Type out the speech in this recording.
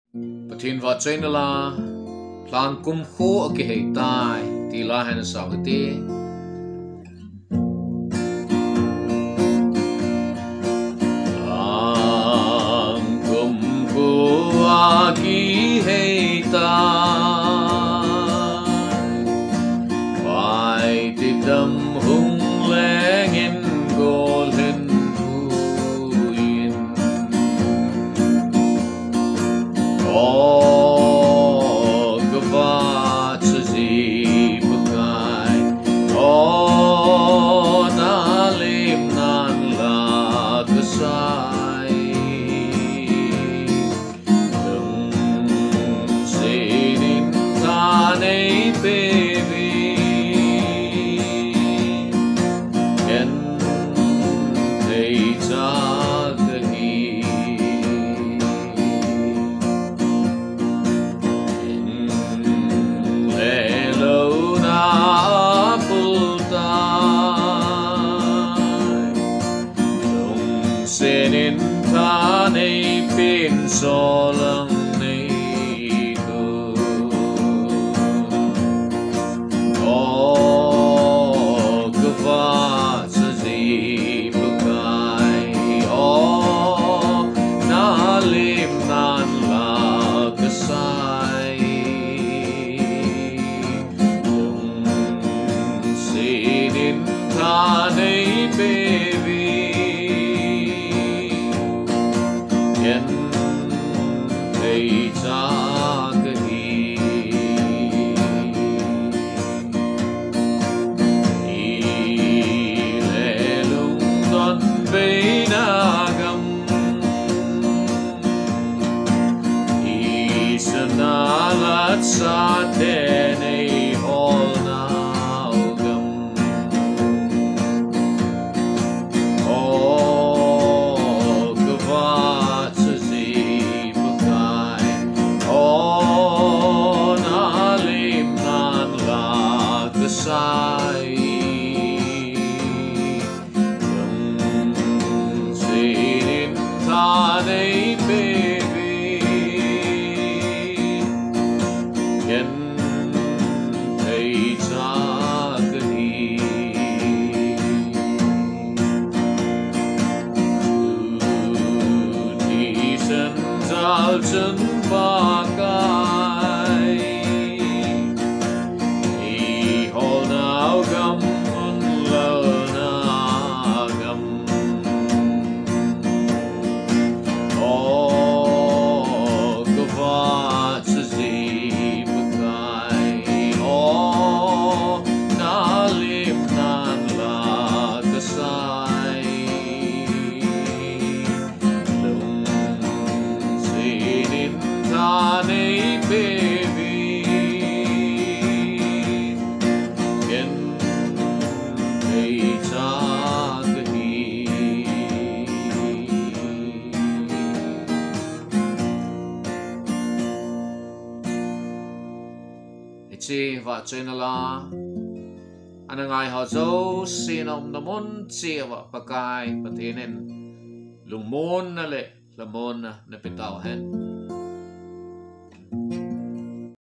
Pathin va chainala Lhang Kumkho Akihei Tai ti la han sawti Lhang Kumkho Akihei Tai Vai ti dam hung leng in golden Sinin ta nei pin so lang nei ko o gva sa zi bukai o na lim nan la kasai sinin ta nei baby Hey Akihei Ile lung don benagam Isanalat sa tenay hol na ugam Oh gavat sa sai Yung sinin ta nei baby Yen hey Akihei Di sen dal chen bakai Gam un lo na gam O gavat sa zi bukai O na lim nan la kasai Lung sinin ta nei baby Chi và chainala anangai ho zo sinom namon chi wa pakai patinin lungmon na le lamon na pitao hen